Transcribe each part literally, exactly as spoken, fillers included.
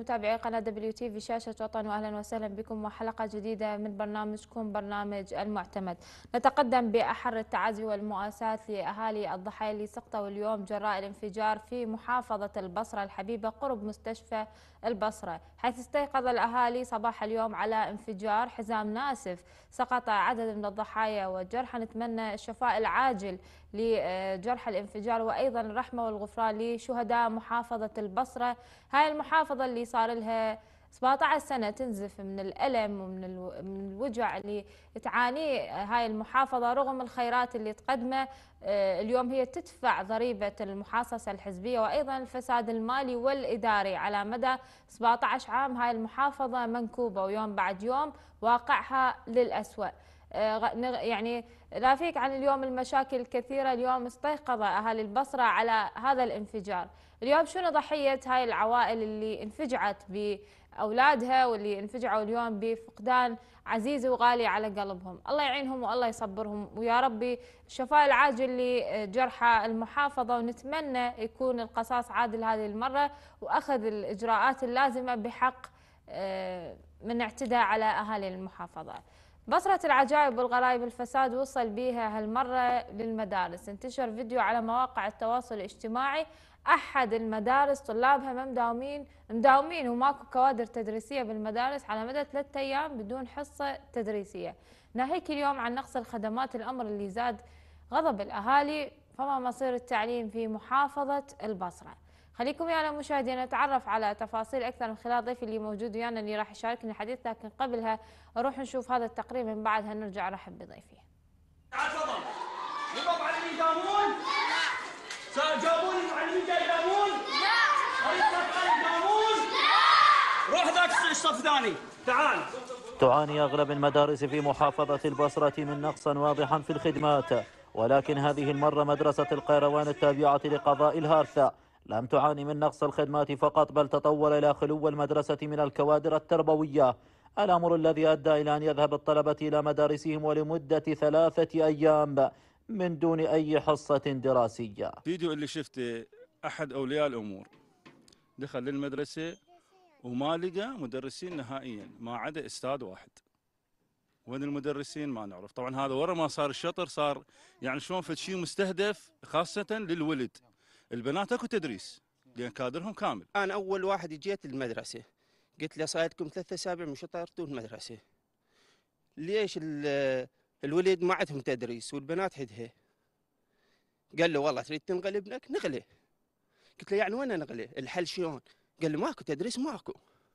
متابعي قناة دبليو تي في شاشة وطن، وأهلا وسهلا بكم وحلقة جديدة من برنامجكم برنامج المعتمد. نتقدم بأحر التعازي والمؤاساة لأهالي الضحايا اللي سقطوا اليوم جراء الانفجار في محافظة البصرة الحبيبة قرب مستشفى البصرة، حيث استيقظ الأهالي صباح اليوم على انفجار حزام ناسف سقط عدد من الضحايا والجرحى. نتمنى الشفاء العاجل لجرحى الانفجار وأيضا الرحمة والغفران لشهداء محافظة البصرة. هاي المحافظة اللي صار لها سبعة عشر سنة تنزف من الألم ومن من الوجع اللي تعانيه هاي المحافظة، رغم الخيرات اللي تقدمه. اليوم هي تدفع ضريبة المحاصصة الحزبية وأيضا الفساد المالي والإداري على مدى سبعة عشر عام. هاي المحافظة منكوبة ويوم بعد يوم واقعها للأسوأ. يعني لا فيك عن اليوم المشاكل الكثيرة. اليوم استيقظ أهالي البصرة على هذا الانفجار. اليوم شنو ضحية هاي العوائل اللي انفجعت بأولادها واللي انفجعوا اليوم بفقدان عزيز وغالي على قلبهم؟ الله يعينهم والله يصبرهم، ويا ربي الشفاء العاجل لجرحى المحافظة، ونتمنى يكون القصاص عادل هذه المرة وأخذ الإجراءات اللازمة بحق من اعتداء على أهالي المحافظة. بصرة العجائب والغرائب الفساد وصل بيها هالمرة للمدارس. انتشر فيديو على مواقع التواصل الاجتماعي، أحد المدارس طلابها ما مداومين مداومين وماكو كوادر تدريسية بالمدارس على مدى ثلاثة أيام بدون حصة تدريسية، ناهيك اليوم عن نقص الخدمات، الأمر اللي زاد غضب الأهالي. فما مصير التعليم في محافظة البصرة؟ خليكم ويانا مشاهدينا نتعرف على تفاصيل اكثر من خلال ضيفي اللي موجود ويانا اللي راح يشاركني الحديث، لكن قبلها اروح نشوف هذا التقرير، من بعدها نرجع نرحب بضيفي. تعال تفضل. يبقى معلمين يداومون؟ لا. جابوني المعلمين جاي يداومون؟ لا. طريقة يداومون؟ لا. روح ذاك الصف ثاني، تعال. تعاني أغلب المدارس في محافظة البصرة من نقص واضح في الخدمات، ولكن هذه المرة مدرسة القيروان التابعة لقضاء الهارثة لم تعاني من نقص الخدمات فقط، بل تطور إلى خلو المدرسة من الكوادر التربوية، الأمر الذي أدى إلى أن يذهب الطلبة إلى مدارسهم ولمدة ثلاثة أيام من دون أي حصة دراسية. فيديو اللي شفته أحد أولياء الأمور دخل للمدرسة وما لقى مدرسين نهائيا، ما عدا أستاذ واحد. وين المدرسين ما نعرف. طبعا هذا ورا ما صار الشطر، صار يعني شلون فد شيء مستهدف خاصة للولد. البنات اكو تدريس لان كادرهم كامل. انا اول واحد جيت المدرسه قلت له صار لكم ثلاث اسابيع مش طارتوا المدرسه، ليش الولد ما عندهم تدريس والبنات عندها؟ قال له والله تريد تنقل ابنك نقله. قلت له يعني وين نقله؟ الحل شلون؟ قال له ماكو تدريس ماكو.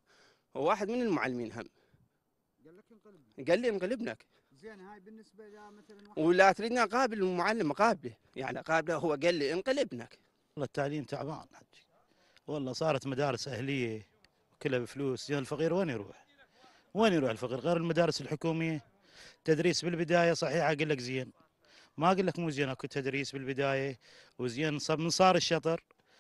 وواحد من المعلمين هم قال لك انقل ابنك. قال لي انقل ابنك. زين هاي بالنسبه ل مثلا ولا تريدني اقابل المعلم اقابله، يعني اقابله هو قال لي انقل ابنك. والله التعليم تعبان حجي، والله صارت مدارس اهليه كلها بفلوس، زين الفقير وين يروح؟ وين يروح الفقير؟ غير المدارس الحكوميه تدريس بالبدايه صحيح اقول لك زين، ما اقول لك مو زين، اكو تدريس بالبدايه وزين. من صار الشطر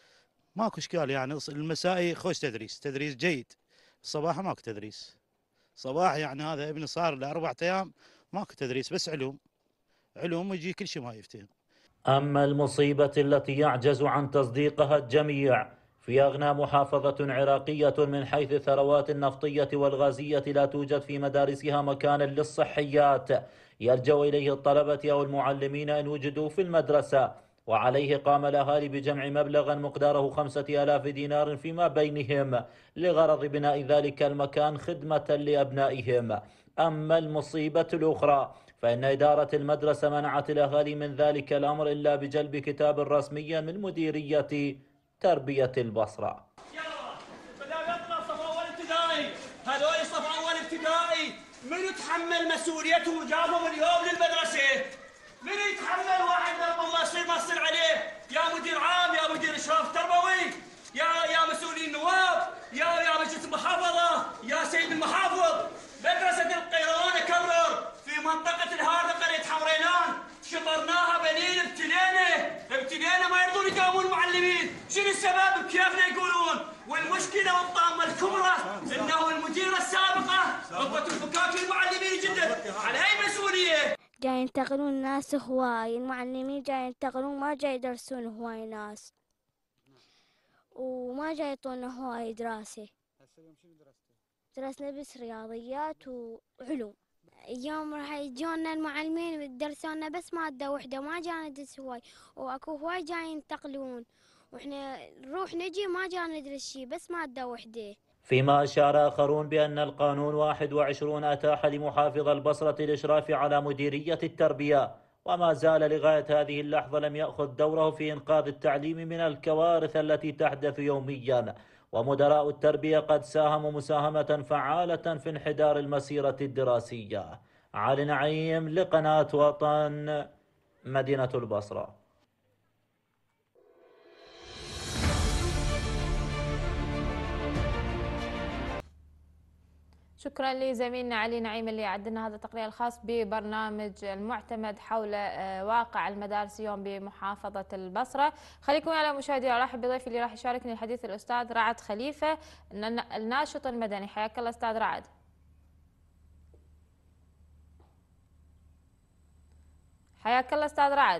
ماكو اشكال، يعني المسائي خوش تدريس، تدريس جيد. الصباح ماكو تدريس صباح، يعني هذا ابني صار له اربع ايام ماكو تدريس، بس علوم علوم ويجي كل شيء ما يفتهم. أما المصيبة التي يعجز عن تصديقها الجميع في أغنى محافظة عراقية من حيث الثروات النفطية والغازية لا توجد في مدارسها مكانا للصحيات يلجأ إليه الطلبة أو المعلمين إن وجدوا في المدرسة، وعليه قام الأهالي بجمع مبلغا مقداره خمسة آلاف دينار فيما بينهم لغرض بناء ذلك المكان خدمة لأبنائهم. أما المصيبة الأخرى فإن إدارة المدرسة منعت الأهالي من ذلك الأمر إلا بجلب كتاب رسمي من مديرية تربية البصرة. يلا بدأ يطلع صف أول ابتدائي، هذول صف أول ابتدائي، من يتحمل مسؤوليته وجابهم اليوم للمدرسة؟ من يتحمل واحد لما الله يصير ما يصير عليه؟ يا مدير عام، يا مدير إشراف تربوي، يا يا مسؤولين نواب، يا يا مجلس المحافظة، يا سيد المحافظ. مدرسة القيروان أكرر في منطقة الهارثة قرية حمرينان شطرناها بنين، ابتلينا ابتلينا ما يرضون يداومون المعلمين. شنو السبب؟ كيفنا يقولون؟ والمشكلة والطامة الكبرى انه المديرة السابقة ربة الفكاك للمعلمين جدا، على هي مسؤولية. جاي ينتقلون ناس هواي، المعلمين جاي ينتقلون ما جاي يدرسون هواي ناس وما جاي يعطونا هواي دراسة. هسه اليوم شنو درستوا؟ درسنا بس رياضيات وعلوم. اليوم راح يجونا المعلمين يدرسونا بس مادة وحدة، ما جانا ندرس هواي، واكو هواي جايين ينتقلون، واحنا نروح نجي ما جانا ندرس شي بس مادة وحدة. فيما أشار آخرون بأن القانون واحد وعشرين أتاح لمحافظ البصرة الإشراف على مديرية التربية، وما زال لغاية هذه اللحظة لم يأخذ دوره في إنقاذ التعليم من الكوارث التي تحدث يوميا، ومدراء التربية قد ساهموا مساهمة فعالة في انحدار المسيرة الدراسية. علي نعيم لقناة وطن، مدينة البصرة. شكرا لزميلنا علي نعيم اللي عدنا هذا التقرير الخاص ببرنامج المعتمد حول واقع المدارس اليوم بمحافظة البصرة. خليكم على مشاهدي. ارحب بضيفي اللي راح يشاركني الحديث الاستاذ رعد خليفة الناشط المدني. حياك الله استاذ رعد. حياك الله استاذ رعد.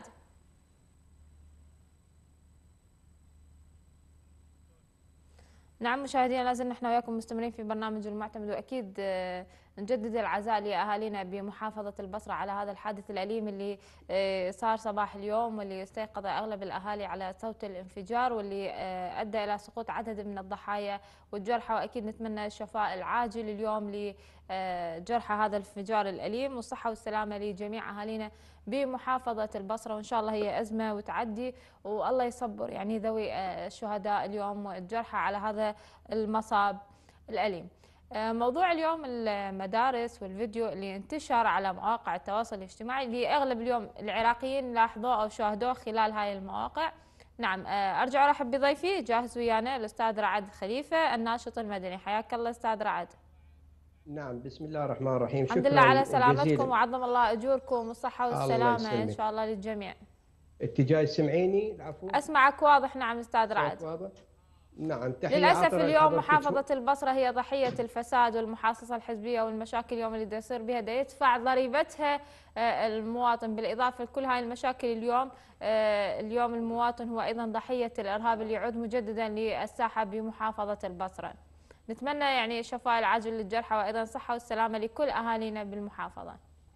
نعم مشاهدينا، لازلنا نحن وياكم مستمرين في برنامج المعتمد، واكيد نجدد العزاء لاهالينا بمحافظه البصره على هذا الحادث الاليم اللي صار صباح اليوم، واللي استيقظ اغلب الاهالي على صوت الانفجار، واللي ادى الى سقوط عدد من الضحايا والجرحى. واكيد نتمنى الشفاء العاجل اليوم لجرحى هذا الانفجار الاليم، والصحه والسلامه لجميع اهالينا بمحافظة البصرة، وإن شاء الله هي أزمة وتعدي، والله يصبر يعني ذوي الشهداء اليوم والجرحى على هذا المصاب الأليم. موضوع اليوم المدارس والفيديو اللي انتشر على مواقع التواصل الاجتماعي اللي أغلب اليوم العراقيين لاحظوه أو شاهدوه خلال هاي المواقع. نعم أرجع أرحب بضيفي جاهز ويانا الأستاذ رعد خليفة الناشط المدني. حياك الله أستاذ رعد. نعم بسم الله الرحمن الرحيم. الحمد لله على سلامتكم وعظم الله اجوركم والصحه والسلامه ان شاء الله للجميع. انت جاي تسمعيني؟ العفو. اسمعك واضح. نعم استاذ رعد. واضح. نعم تحيه. للاسف اليوم محافظه البصره هي ضحيه الفساد والمحاصصه الحزبيه والمشاكل اليوم اللي يصير بها دا يدفع ضريبتها المواطن، بالاضافه لكل هاي المشاكل اليوم اليوم المواطن هو ايضا ضحيه الارهاب اللي يعود مجددا للساحه بمحافظه البصره. نتمنى يعني الشفاء العاجل للجرحى وايضا الصحه والسلامه لكل اهالينا بالمحافظه.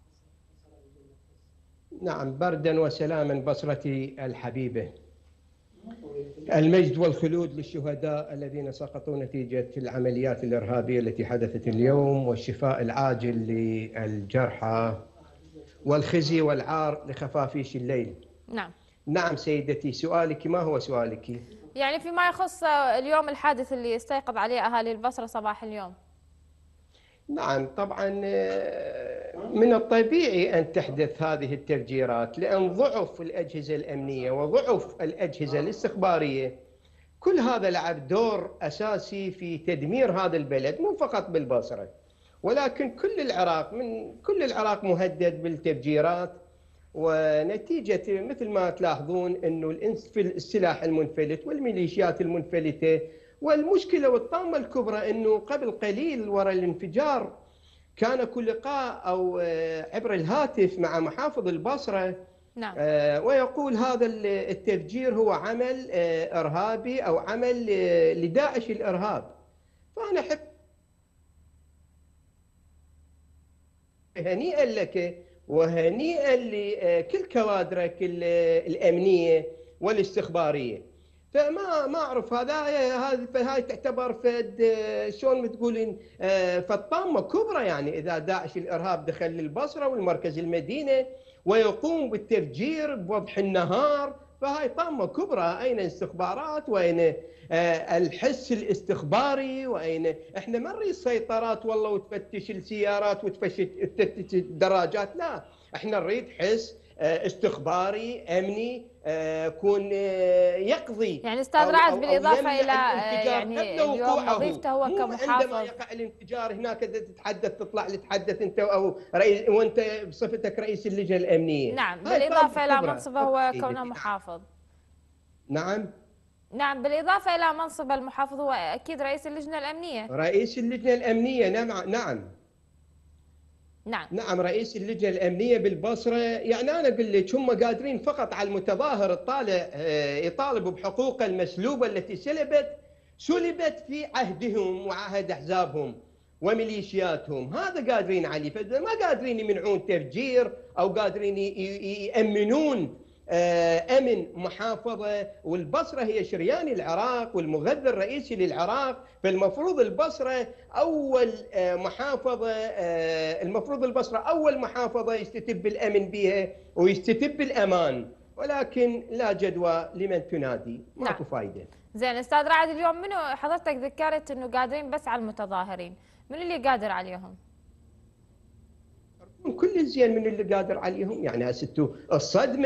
نعم بردا وسلاما بصرتي الحبيبه. المجد والخلود للشهداء الذين سقطوا نتيجه العمليات الارهابيه التي حدثت اليوم، والشفاء العاجل للجرحى، والخزي والعار لخفافيش الليل. نعم. نعم سيدتي، سؤالك ما هو سؤالك؟ يعني فيما يخص اليوم الحادث اللي استيقظ عليه أهالي البصرة صباح اليوم. نعم طبعا من الطبيعي أن تحدث هذه التفجيرات، لأن ضعف الأجهزة الأمنية وضعف الأجهزة الاستخبارية كل هذا لعب دور أساسي في تدمير هذا البلد، مو فقط بالبصرة ولكن كل العراق، من كل العراق مهدد بالتفجيرات. ونتيجة مثل ما تلاحظون أنه السلاح المنفلت والميليشيات المنفلتة، والمشكلة والطامة الكبرى أنه قبل قليل وراء الانفجار كان كل لقاء أو عبر الهاتف مع محافظ البصرة. نعم. ويقول هذا التفجير هو عمل إرهابي أو عمل لداعش الإرهاب. فأنا أحب هنيئا لك وهنيئا لكل كوادرك الامنيه والاستخباريه. فما ما اعرف هذا هذه فهاي تعتبر فد شلون بتقولين فد طامه كبرى، يعني اذا داعش الارهاب دخل للبصره والمركز المدينه ويقوم بالتفجير بوضح النهار، فهاي طامه كبرى. اين الاستخبارات؟ واين الحس الاستخباري؟ واين احنا ما نريد سيطرات والله وتفتش السيارات وتفتش الدراجات، لا احنا نريد حس استخباري امني يكون يقضي. يعني استاذ رعد بالاضافه الى يعني اليوم وظيفته هو كمحافظ، عندما يقع الانفجار هناك تتحدث تطلع لتحدث انت او رئيس وانت بصفتك رئيس اللجنه الامنيه. نعم بالاضافه الى منصبه هو كونه محافظ. نعم نعم بالإضافة إلى منصب المحافظ هو أكيد رئيس اللجنة الأمنية. رئيس اللجنة الأمنية نعم نعم نعم نعم رئيس اللجنة الأمنية بالبصرة. يعني أنا أقول لك هم قادرين فقط على المتظاهر الطالع يطالب بحقوقه المسلوبة التي سلبت سلبت في عهدهم وعهد احزابهم وميليشياتهم. هذا قادرين عليه، فما قادرين يمنعون تفجير او قادرين يامنون امن محافظه. والبصره هي شريان العراق والمغذى الرئيسي للعراق، فالمفروض البصره اول محافظه، المفروض البصره اول محافظه يستتب الامن بها ويستتب الامان، ولكن لا جدوى لمن تنادي، ماكو فايده. زين استاذ رعد، اليوم منو حضرتك ذكرت انه قادرين بس على المتظاهرين، من اللي قادر عليهم؟ كل الزين من اللي قادر عليهم، يعني هسه الصدمه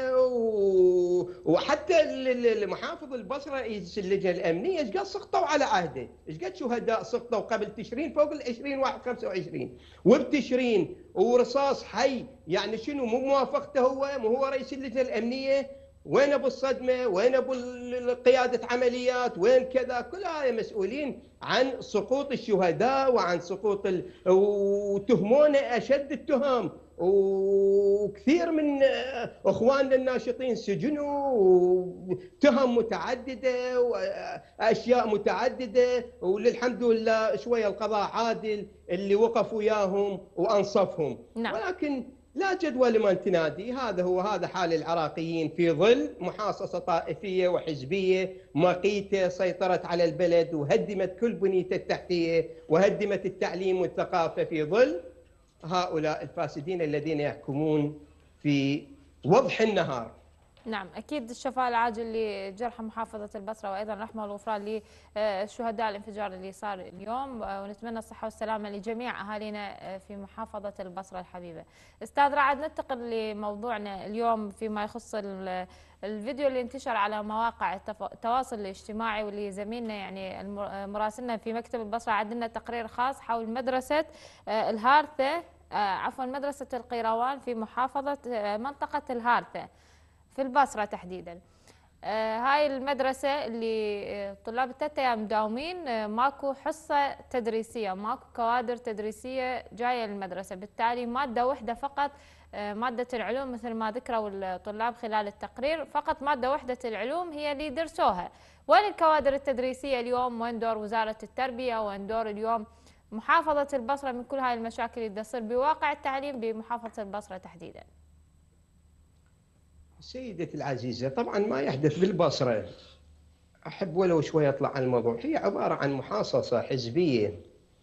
و... وحتى المحافظ البصره رئيس اللجنه الامنيه ايش قد سقطوا على عهده، ايش قد شهداء سقطوا قبل تشرين فوق ال عشرين واحد خمسة وعشرين وبتشرين ورصاص حي، يعني شنو مو موافقته هو؟ مو هو رئيس اللجنه الامنيه؟ وين ابو الصدمه؟ وين ابو قياده عمليات؟ وين كذا؟ كل هاي مسؤولين عن سقوط الشهداء وعن سقوط ال... وتهمونه اشد التهم، وكثير من اخواننا الناشطين سجنوا وتهم متعدده واشياء متعدده، وللحمد لله شويه القضاء عادل اللي وقف وياهم وانصفهم. نعم. ولكن لا جدوى لمن تنادي. هذا هو هذا حال العراقيين في ظل محاصصة طائفية وحزبية مقيتة سيطرت على البلد وهدمت كل بنيته التحتية وهدمت التعليم والثقافة في ظل هؤلاء الفاسدين الذين يحكمون في وضح النهار. نعم أكيد الشفاء العاجل لجرحى محافظة البصرة، وأيضا رحمة والغفران للشهداء الانفجار اللي صار اليوم، ونتمنى الصحة والسلامة لجميع أهالينا في محافظة البصرة الحبيبة. أستاذ رعد، ننتقل لموضوعنا اليوم فيما يخص الفيديو اللي انتشر على مواقع التواصل الاجتماعي، واللي زميلنا يعني مراسلنا في مكتب البصرة عندنا تقرير خاص حول مدرسة الهارثة، عفوا مدرسة القيروان في محافظة منطقة الهارثة في البصرة تحديدا. آه هاي المدرسة اللي طلاب الثلاث ايام مداومين، آه ماكو حصة تدريسية، ماكو كوادر تدريسية جاية للمدرسة، بالتالي مادة واحدة فقط، آه مادة العلوم مثل ما ذكروا الطلاب خلال التقرير، فقط مادة واحدة العلوم هي اللي درسوها. وين الكوادر التدريسية اليوم؟ وين دور وزارة التربية؟ وين دور اليوم محافظة البصرة من كل هاي المشاكل اللي تصير بواقع التعليم بمحافظة البصرة تحديدا؟ سيدتي العزيزة، طبعا ما يحدث بالبصرة، أحب ولو شوي أطلع عن الموضوع، هي عبارة عن محاصصة حزبية.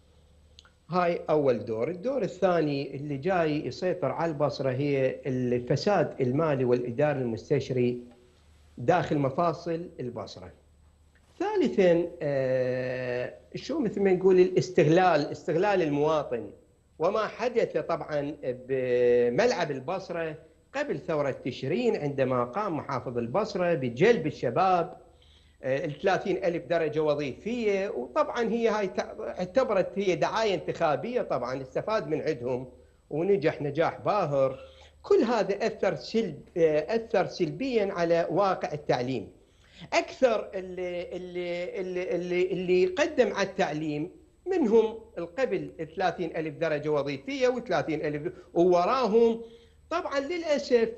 هاي أول دور. الدور الثاني اللي جاي يسيطر على البصرة هي الفساد المالي والإداري المستشري داخل مفاصل البصرة. ثالثا آه شو مثل ما نقول الاستغلال، استغلال المواطن، وما حدث طبعا بملعب البصرة قبل ثورة تشرين عندما قام محافظ البصرة بجلب الشباب الثلاثين ألف درجة وظيفية، وطبعا هي هاي اعتبرت هي دعاية انتخابية، طبعا استفاد من عندهم ونجح نجاح باهر. كل هذا أثر سلب أثر سلبيا على واقع التعليم. أكثر اللي اللي اللي اللي, اللي قدم على التعليم منهم القبل ثلاثين ألف درجة وظيفية وثلاثين ألف، ووراهم طبعا للأسف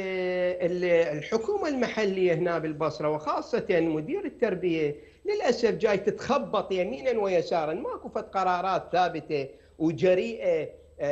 الحكومة المحلية هنا بالبصرة وخاصة مدير التربية للأسف جاي تتخبط يمينا ويسارا، ماكو فد قرارات ثابتة وجريئة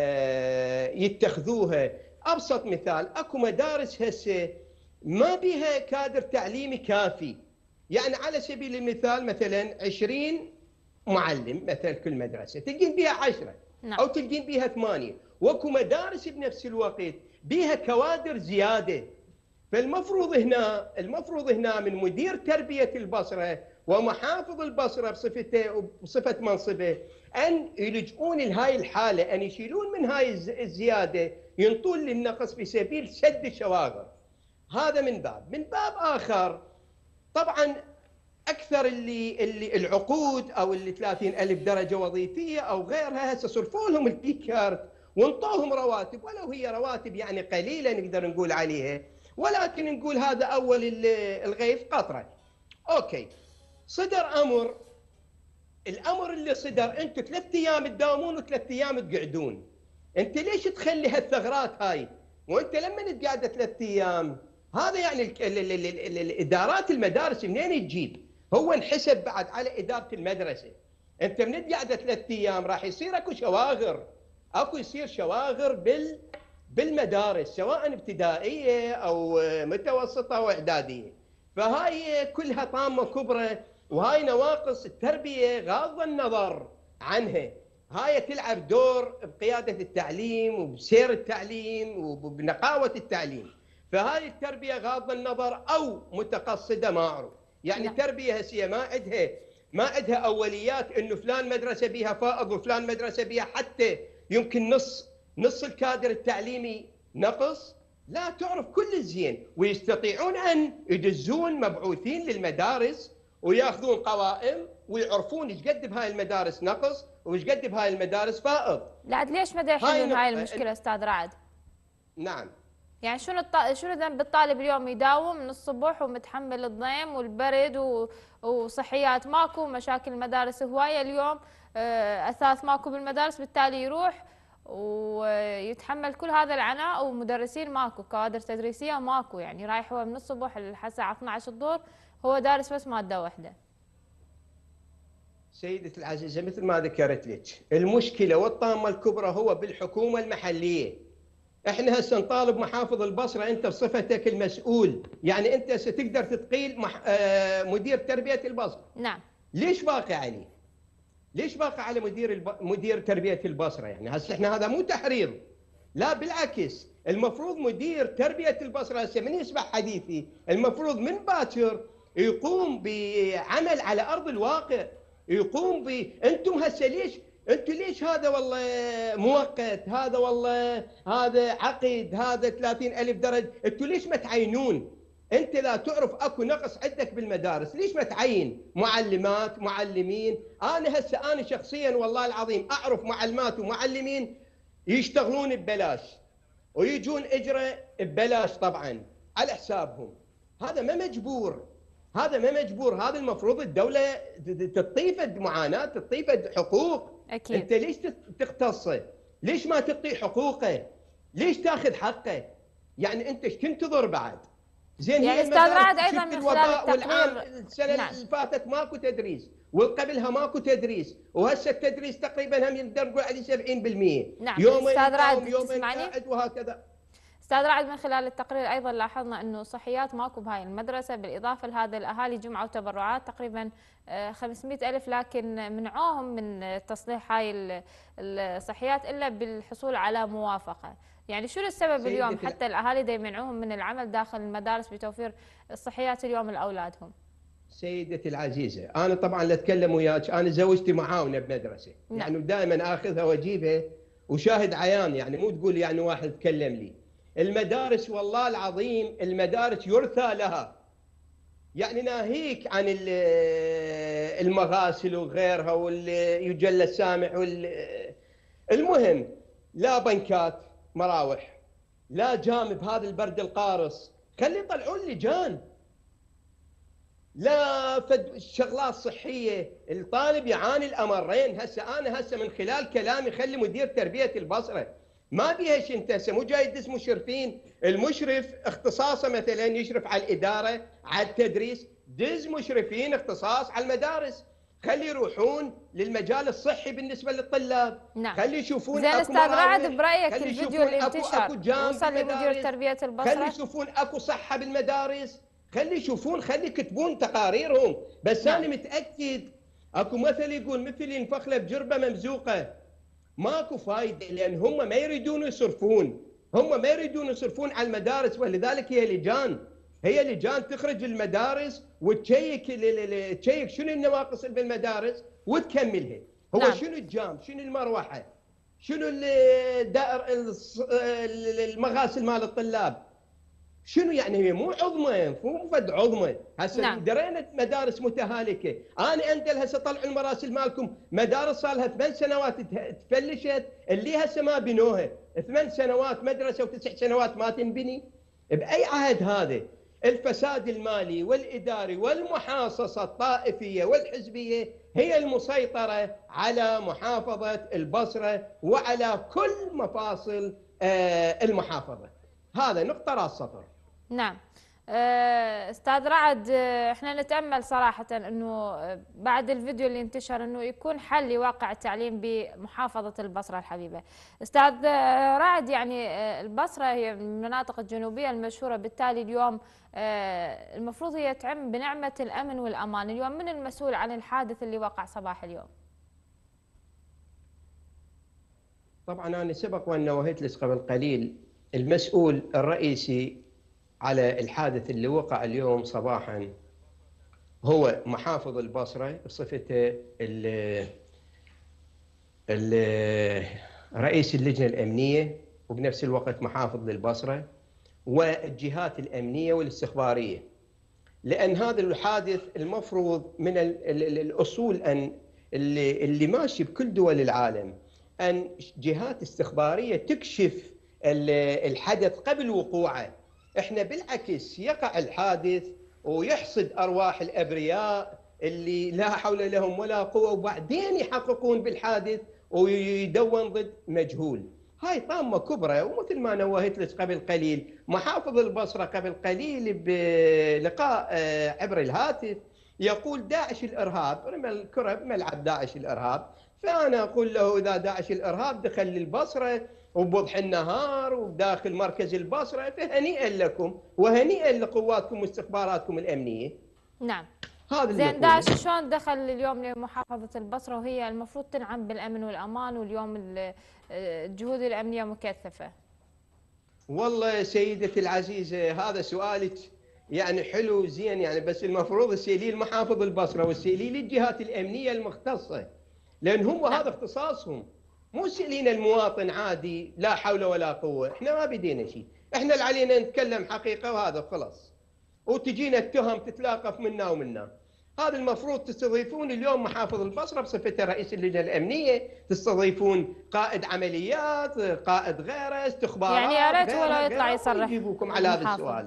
يتخذوها. أبسط مثال، أكو مدارس هسه ما بيها كادر تعليمي كافي، يعني على سبيل المثال مثلا عشرين معلم مثلا كل مدرسة تلقين بيها عشرة أو تلقين بيها ثمانية، واكو مدارس بنفس الوقت بيها كوادر زياده. فالمفروض هنا المفروض هنا من مدير تربيه البصره ومحافظ البصره بصفته بصفه منصبه ان يلجؤون لهاي الحاله، ان يشيلون من هاي الزياده، ينطون للنقص في سبيل سد الشواغر. هذا من باب. من باب اخر طبعا اكثر اللي اللي العقود او اللي ثلاثين ألف درجه وظيفيه او غيرها هسه صرفوا لهم البيكارت وانطوهم رواتب، ولو هي رواتب يعني قليله نقدر نقول عليها، ولكن نقول هذا اول الغيث قطره. اوكي، صدر امر، الامر اللي صدر انتم ثلاث ايام تداومون وثلاث ايام تقعدون، انت ليش تخلي هالثغرات هاي؟ وانت لما تقعد ثلاث ايام هذا يعني الادارات المدارس منين تجيب؟ هو انحسب بعد على اداره المدرسه. انت من قاعده ثلاث ايام راح يصير اكو شواغر، اكو يصير شواغر بال بالمدارس سواء ابتدائيه او متوسطه او اعداديه. فهاي كلها طامه كبرى، وهاي نواقص التربيه غاض النظر عنها. هاي تلعب دور بقياده التعليم وبسير التعليم وبنقاوه التعليم. فهاي التربيه غاض النظر او متقصده ما اعرف. يعني التربيه هسه ما عندها ما عندها اوليات انه فلان مدرسه بيها فائض وفلان مدرسه بيها حتى يمكن نص نص الكادر التعليمي نقص. لا، تعرف كل الزين، ويستطيعون ان يدزون مبعوثين للمدارس وياخذون قوائم ويعرفون ايش قد بهاي المدارس نقص وايش قد بهاي المدارس فائض. لا ليش ما يحلون هاي المشكله استاذ رعد؟ نعم. يعني شنو الط... شنو ذنب الطالب اليوم يداوم من الصبح ومتحمل الضيم والبرد و... وصحيات ماكو، مشاكل المدارس هوايه اليوم، اثاث ماكو بالمدارس، بالتالي يروح ويتحمل كل هذا العناء ومدرسين ماكو، كوادر تدريسيه ماكو، يعني رايح هو من الصبح لحد الساعه اثنعش الظهر هو دارس بس ماده واحده. سيدتي العزيزه مثل ما ذكرت لك، المشكله والطامه الكبرى هو بالحكومه المحليه. احنا هسه نطالب محافظ البصره انت بصفتك المسؤول، يعني انت ستقدر تتقيل مح... آه مدير تربيه البصره. نعم. ليش باقي عليه؟ ليش باقي على مدير الب... مدير تربيه البصره؟ يعني هسه احنا هذا مو تحرير، لا بالعكس، المفروض مدير تربيه البصره هسه من يسمع حديثي المفروض من باكر يقوم بعمل على ارض الواقع، يقوم ب انتم هسه ليش انتم ليش هذا والله مؤقت، هذا والله هذا عقد، هذا ثلاثين ألف درجه، انتم ليش ما تعينون؟ انت لا تعرف اكو نقص عندك بالمدارس، ليش ما تعين معلمات معلمين؟ انا هسه انا شخصيا والله العظيم اعرف معلمات ومعلمين يشتغلون ببلاش ويجون اجره ببلاش طبعا على حسابهم. هذا ما مجبور، هذا ما مجبور، هذا المفروض الدوله تطيفد معاناه، تطيفد حقوق. أكيد. انت ليش تختصه؟ ليش ما تعطيه حقوقه؟ ليش تاخذ حقه؟ يعني انت ايش تنتظر بعد؟ زين يعني هي استاذ رعد ايضا من خلال التقرير السنه نعم. اللي فاتت ماكو تدريس، وقبلها ماكو تدريس، وهسه التدريس تقريبا هم نقدر نقول عليه سبعين بالمئة. نعم. يومين استاذ رعد يومين قاعد وهكذا. استاذ رعد من خلال التقرير ايضا لاحظنا انه صحيات ماكو بهاي المدرسه، بالاضافه لهذا الاهالي جمعوا تبرعات تقريبا خمسمئة ألف لكن منعوهم من تصليح هاي الصحيات الا بالحصول على موافقه. يعني شو السبب اليوم حتى الاهالي دا يمنعوهم من العمل داخل المدارس بتوفير الصحيات اليوم لاولادهم؟ سيدتي العزيزه انا طبعا لا اتكلم وياك، انا زوجتي معاونه بمدرسه. نعم. يعني دائما اخذها واجيبها وشاهد عيان، يعني مو تقول يعني واحد تكلم لي. المدارس والله العظيم المدارس يرثى لها، يعني ناهيك عن المغاسل وغيرها واللي يجلى السامع المهم لا بنكات مراوح، لا جام بهذا البرد القارص، خلي يطلعون لجان، لا فد شغلات صحيه، الطالب يعاني الامرين. هسه انا هسه من خلال كلامي خلي مدير تربيه البصره ما بيهش انت هسه مو جاي تدز مشرفين، المشرف اختصاصه مثلا يشرف على الاداره على التدريس، دز مشرفين اختصاص على المدارس، خلي يروحون للمجال الصحي بالنسبه للطلاب. نعم. خلي يشوفون زين استاذ رعد برايك الفيديو اللي انتشر وصل لمدير تربيه البصره، خلي يشوفون اكو صحه بالمدارس، خلي يشوفون، خلي يكتبون تقاريرهم. بس نعم. انا متاكد اكو مثل يقول مثل ينفخ له بجربه ممزوقه، ماكو فايده، لان هم ما يريدون يصرفون، هم ما يريدون يصرفون على المدارس، ولذلك هي لجان، هي لجان تخرج المدارس وتشيك تشيك شنو النواقص اللي بالمدارس وتكملها. هو نعم. شنو الجام، شنو المروحه، شنو الدائر المغاسل مال الطلاب، شنو يعني هي مو عظمه، مو فد عظمه. هسه نعم. درينا مدارس متهالكه، انا اندل هسه طلعوا المراسل مالكم مدارس صار لها ثمان سنوات تفلشت، اللي هسه ما بنوها، ثمان سنوات مدرسه وتسع سنوات ما تنبني، باي عهد هذا؟ الفساد المالي والاداري والمحاصصه الطائفيه والحزبيه هي المسيطره على محافظه البصره وعلى كل مفاصل المحافظه. هذا نقطه راس سطر. نعم. استاذ رعد، احنا نتامل صراحه انه بعد الفيديو اللي انتشر انه يكون حل لواقع التعليم بمحافظه البصره الحبيبه. استاذ رعد، يعني البصره هي من المناطق الجنوبيه المشهوره، بالتالي اليوم المفروض هي تعم بنعمه الامن والامان. اليوم من المسؤول عن الحادث اللي وقع صباح اليوم؟ طبعا انا سبق وان نوهت لك قبل قليل، المسؤول الرئيسي على الحادث اللي وقع اليوم صباحا هو محافظ البصرة بصفته رئيس اللجنة الأمنية، وبنفس الوقت محافظ للبصرة والجهات الأمنية والاستخبارية، لأن هذا الحادث المفروض من الأصول أن اللي, اللي ماشي بكل دول العالم أن جهات استخبارية تكشف الحدث قبل وقوعه. احنا بالعكس يقع الحادث ويحصد ارواح الابرياء اللي لا حول لهم ولا قوه، وبعدين يحققون بالحادث ويدون ضد مجهول. هاي طامه كبرى، ومثل ما نوهت لك قبل قليل محافظ البصره قبل قليل بلقاء عبر الهاتف يقول داعش الارهاب، رمى الكره بملعب داعش الارهاب. فانا اقول له اذا داعش الارهاب دخل للبصره وبوضح النهار وداخل مركز البصرة، فهنيئا لكم وهنيئا لقواتكم واستخباراتكم الأمنية. نعم. هذا زين، داعش شلون دخل اليوم لمحافظة البصرة وهي المفروض تنعم بالأمن والأمان، واليوم الجهود الأمنية مكثفة؟ والله سيدتي العزيزة هذا سؤالك يعني حلو زين يعني، بس المفروض تسأليه المحافظ البصرة وتسأليه للجهات الأمنية المختصة، لأن هم هذا اختصاصهم. مو سئلين المواطن عادي لا حول ولا قوة، احنا ما بدينا شيء، احنا اللي علينا نتكلم حقيقة وهذا خلاص، وتجينا التهم تتلاقف منا ومنا. هذا المفروض تستضيفون اليوم محافظ البصرة بصفته رئيس اللجنة الأمنية، تستضيفون قائد عمليات، قائد غيره، استخبارات، يعني يا ريت هو لو يطلع يصرح يجيبوكم على هذا السؤال.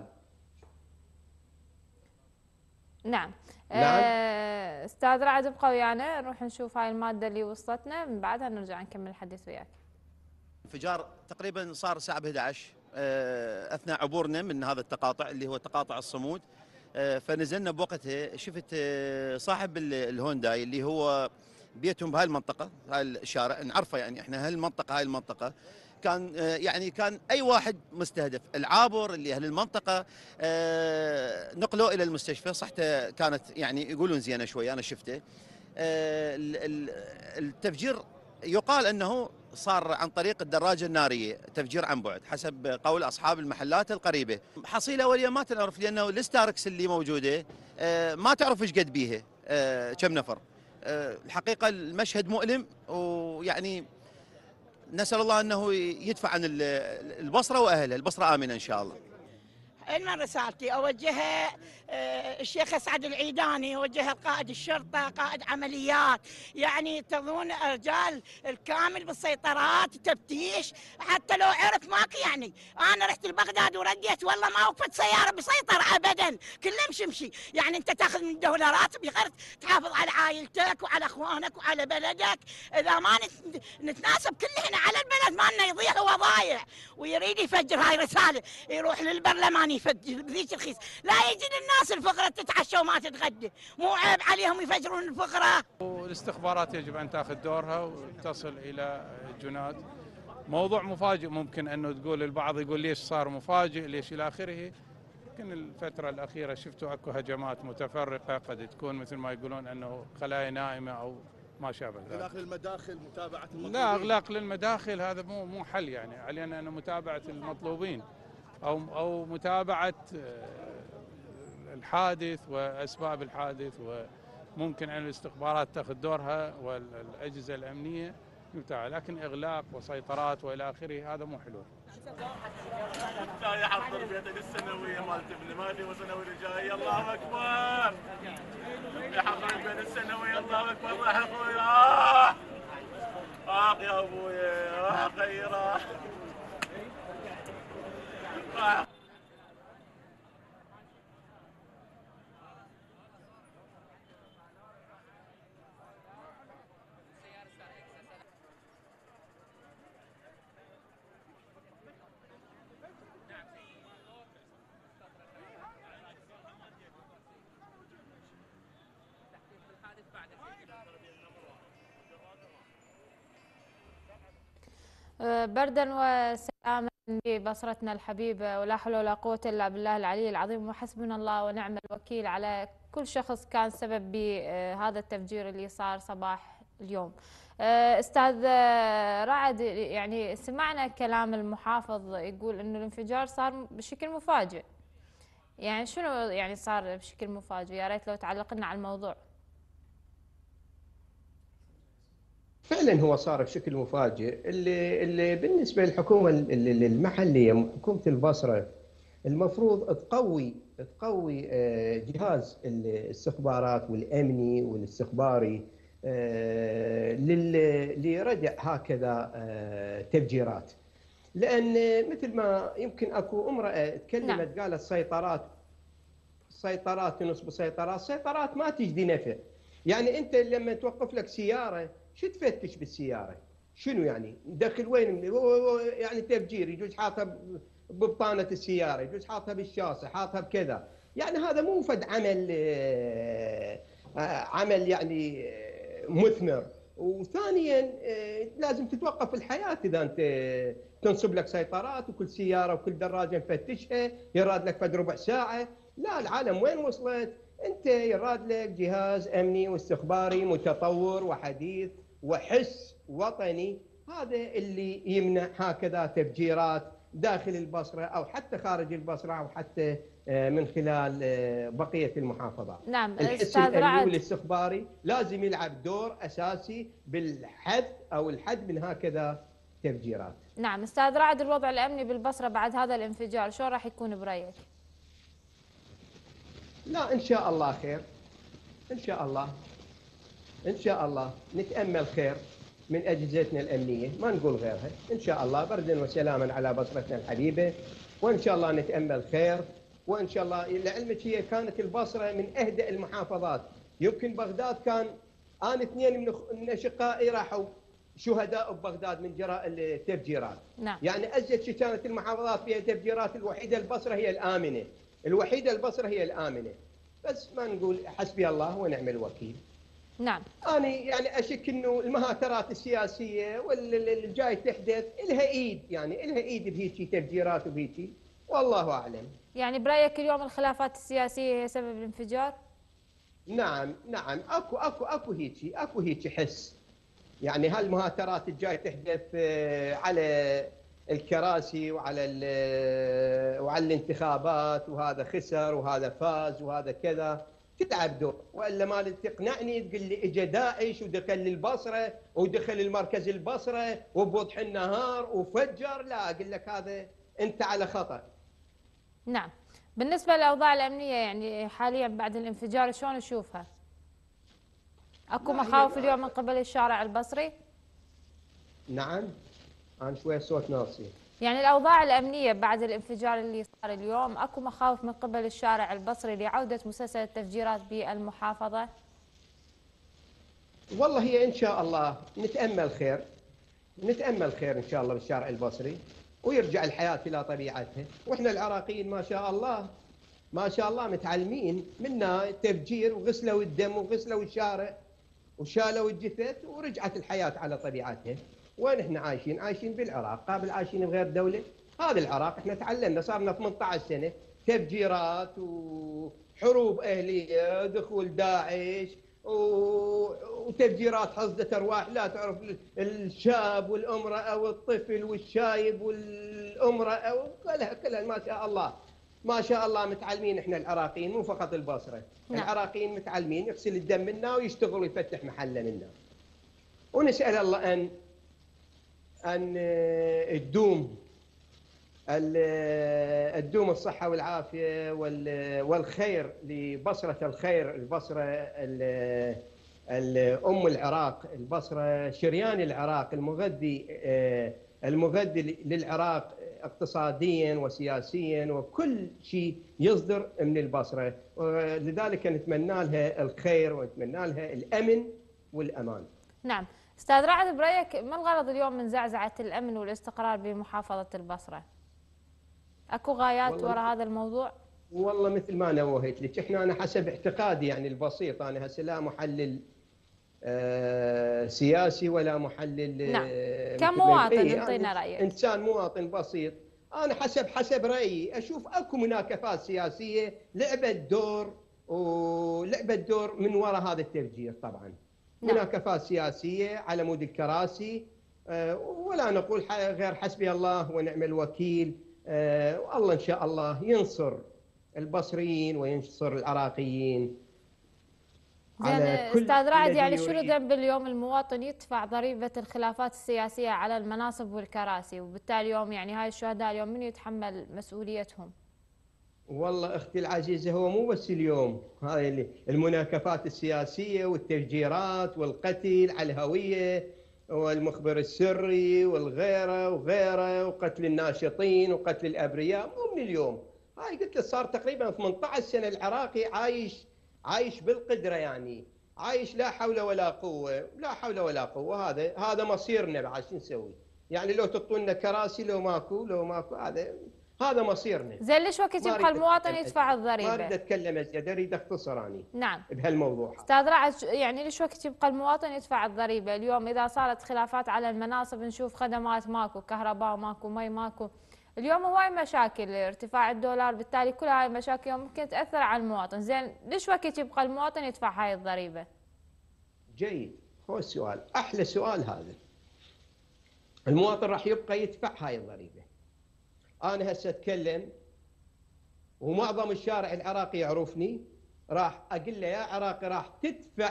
نعم. نعم. استاذ رعد ابقى ويانا، نروح نشوف هاي الماده اللي وصلتنا، من بعدها نرجع نكمل الحديث وياك. انفجار تقريبا صار الساعه إحدى عشر اثناء عبورنا من هذا التقاطع اللي هو تقاطع الصمود، فنزلنا بوقتها شفت صاحب الهونداي اللي هو بيتهم بهاي المنطقه، هاي الشارع نعرفه يعني احنا هالمنطقه هاي المنطقه كان يعني كان اي واحد مستهدف، العابر اللي اهل المنطقه نقلوا الى المستشفى، صحته كانت يعني يقولون زينه شوي انا شفته. التفجير يقال انه صار عن طريق الدراجه الناريه، تفجير عن بعد حسب قول اصحاب المحلات القريبه. حصيله اوليه ما تعرف لانه الستاركس اللي موجوده ما تعرف ايش قد بيها كم نفر. الحقيقه المشهد مؤلم، ويعني نسأل الله أنه يدفع عن البصرة وأهلها، البصرة آمنة إن شاء الله. المن رسالتي أوجهها الشيخ أسعد العيداني، أوجهها لقائد الشرطة، قائد عمليات، يعني تظن الرجال الكامل بالسيطرات تفتيش، حتى لو عرف ماكو. يعني أنا رحت لبغداد ورديت والله ما وقفت سيارة بسيطرة أبدا، كله مشمشي. يعني أنت تاخذ من دولارات بغير تحافظ على عائلتك وعلى أخوانك وعلى بلدك. إذا ما نتناسب كلنا على البلد مالنا يضيع، هو ضايع ويريد يفجر. هاي رسالة يروح للبرلمان يفجر بذيك الخيس، لا يجي للناس الفقرة تتعشى وما تتغدى، مو عيب عليهم يفجرون الفقرة. والاستخبارات يجب أن تأخذ دورها وتصل إلى الجناد. موضوع مفاجئ، ممكن أنه تقول البعض يقول ليش صار مفاجئ ليش إلى آخره. لكن الفترة الأخيرة شفتوا أكو هجمات متفرقة، قد تكون مثل ما يقولون أنه خلايا نائمة أو ما شابه ذلك. اغلاق للمداخل، متابعه المطلوبين. لا، اغلاق للمداخل هذا مو مو حل، يعني علينا ان متابعه المطلوبين او او متابعه الحادث واسباب الحادث، وممكن ان الاستخبارات تاخذ دورها والاجهزه الامنيه متابعه، لكن اغلاق وسيطرات والى اخره هذا مو حلول. جاي احضر بيتك السنويه مالت ابني، ما ادري وسنوي جاي. الله اكبر يحضر بيت السنويه. الله اكبر. راح اخوي. اه اخ يا ابويا، اه خيره. آه. بردا وسلاما ببصرتنا الحبيبة، ولا حول ولا قوة إلا بالله العلي العظيم، وحسبنا الله ونعم الوكيل على كل شخص كان سبب بهذا التفجير اللي صار صباح اليوم. أستاذ رعد، يعني سمعنا كلام المحافظ يقول إنه الانفجار صار بشكل مفاجئ، يعني شنو يعني صار بشكل مفاجئ؟ يا ريت لو تعلق لنا على الموضوع. فعلا هو صار بشكل مفاجئ. اللي, اللي بالنسبه للحكومه المحليه، حكومه البصره، المفروض تقوي تقوي جهاز الاستخبارات والامني والاستخباري لردع هكذا تفجيرات، لان مثل ما يمكن اكو امراه تكلمت قالت سيطرات سيطرات ونصب سيطرات، سيطرات ما تجدي نفع. يعني انت لما توقف لك سياره شو تفتش بالسياره؟ شنو يعني؟ دخل وين؟ يعني تفجير يجوز حاطها ببطانه السياره، يجوز حاطها بالشاصه، حاطها بكذا، يعني هذا مو فد عمل عمل يعني مثمر. وثانيا لازم تتوقف الحياه اذا انت تنصب لك سيطرات وكل سياره وكل دراجه نفتشها يراد لك فد ربع ساعه. لا، العالم وين وصلت؟ انت يراد لك جهاز امني واستخباري متطور وحديث وحس وطني، هذا اللي يمنع هكذا تفجيرات داخل البصره او حتى خارج البصره او حتى من خلال بقيه المحافظات. نعم الحس الامني والاستخباري لازم يلعب دور اساسي بالحد او الحد من هكذا تفجيرات. نعم استاذ رعد، الوضع الامني بالبصره بعد هذا الانفجار شو راح يكون برايك؟ لا ان شاء الله خير، ان شاء الله ان شاء الله نتامل خير من اجهزتنا الامنيه، ما نقول غيرها. ان شاء الله بردا وسلاما على بصرتنا الحبيبه، وان شاء الله نتامل خير. وان شاء الله لعلمك هي كانت البصره من اهدأ المحافظات، يمكن بغداد كان انا اثنين من اشقائي راحوا شهداء ببغداد من جراء التفجيرات. نعم. يعني ازيد شي كانت المحافظات فيها تفجيرات، الوحيده البصره هي الامنه، الوحيده البصره هي الامنه. بس ما نقول حسبي الله ونعم الوكيل. نعم. أنا يعني أشك إنه المهاترات السياسية واللي جاي تحدث إلها إيد، يعني إلها إيد بهيجي تفجيرات وبهيجي، والله أعلم. يعني برأيك اليوم الخلافات السياسية هي سبب الانفجار؟ نعم نعم، أكو أكو أكو هيجي أكو هيجي حس، يعني هالمهاترات الجاي تحدث على الكراسي وعلى وعلى الانتخابات، وهذا خسر وهذا فاز وهذا كذا، تلعب دور. والا ما تقنعني تقول لي اجى داعش ودخل البصره ودخل المركز البصره وبوضح النهار وفجر، لا اقول لك هذا انت على خطا. نعم. بالنسبه للاوضاع الامنيه يعني حاليا بعد الانفجار شلون تشوفها؟ اكو مخاوف اليوم من قبل الشارع البصري؟ نعم، انا شويه صوت ناصي. يعني الأوضاع الأمنية بعد الانفجار اللي صار اليوم، أكو مخاوف من قبل الشارع البصري لعودة مسلسل التفجيرات بالمحافظة؟ والله هي إن شاء الله نتأمل خير، نتأمل خير إن شاء الله بالشارع البصري، ويرجع الحياة إلى طبيعتها. وإحنا العراقيين ما شاء الله ما شاء الله متعلمين، منا تفجير وغسلوا الدم وغسلوا الشارع وشالوا الجثث ورجعت الحياة على طبيعتها. وين احنا عايشين؟ عايشين بالعراق، قابل عايشين بغير دولة؟ هذا العراق احنا تعلمنا، صار لنا ثمانية عشر سنة تفجيرات وحروب أهلية، دخول داعش وتفجيرات حصدة أرواح، لا تعرف الشاب والأمرأة والطفل والشايب والأمرأة وكلها كلها ما شاء الله ما شاء الله متعلمين احنا العراقيين، مو فقط البصرة. نعم. العراقيين متعلمين، يغسل الدم منا ويشتغل ويفتح محله منا. ونسأل الله أن أن تدوم تدوم الصحة والعافية والخير لبصرة الخير، البصرة الأم العراق، البصرة شريان العراق، المغذي المغذي للعراق اقتصاديا وسياسيا وكل شيء يصدر من البصرة. لذلك نتمنى لها الخير ونتمنى لها الأمن والأمان. نعم. استاذ رعد، برايك ما الغرض اليوم من زعزعه الامن والاستقرار بمحافظه البصره؟ اكو غايات وراء هذا الموضوع؟ والله مثل ما نوهت لك، احنا انا حسب اعتقادي يعني البسيط، انا هسه لا محلل آه سياسي ولا محلل. نعم. آه كمواطن إيه انطينا رايك. انسان مواطن بسيط، انا حسب حسب رايي اشوف اكو مناكفات سياسيه لعبت دور ولعبت دور من وراء هذا التفجير طبعا. نعم. مناكفات سياسيه على مود الكراسي، آه ولا نقول غير حسبي الله ونعم الوكيل. آه والله ان شاء الله ينصر البصريين وينصر العراقيين. زين استاذ رائد، يعني شنو ذنب اليوم المواطن يدفع ضريبه الخلافات السياسيه على المناصب والكراسي، وبالتالي اليوم يعني هاي الشهداء اليوم من يتحمل مسؤوليتهم؟ والله اختي العزيزه هو مو بس اليوم، هاي المناكفات السياسيه والتفجيرات والقتل على الهويه والمخبر السري والغيره وغيره وقتل الناشطين وقتل الابرياء مو من اليوم. هاي قلت لك صار تقريبا ثمانية عشر سنه العراقي عايش عايش بالقدره، يعني عايش لا حول ولا قوه، لا حول ولا قوه. هذا هذا مصيرنا بعد شو نسوي؟ يعني لو تعطونا كراسي لو ماكو لو ماكو هذا هذا مصيرنا. زين ليش وقت يبقى المواطن يدفع الضريبه؟ ما اريد اتكلم زياده، اريد اختصر اني نعم بهالموضوع. استاذ رائد، يعني ليش وقت يبقى المواطن يدفع الضريبه؟ اليوم اذا صارت خلافات على المناصب نشوف خدمات ماكو، كهرباء ماكو، مي ماكو، اليوم هواي مشاكل، ارتفاع الدولار، بالتالي كل هاي المشاكل ممكن تاثر على المواطن. زين ليش وقت يبقى المواطن يدفع هاي الضريبه؟ جيد، هو السؤال احلى سؤال هذا. المواطن راح يبقى يدفع هاي الضريبه. انا هسه اتكلم ومعظم الشارع العراقي يعرفني، راح اقول له يا عراقي راح تدفع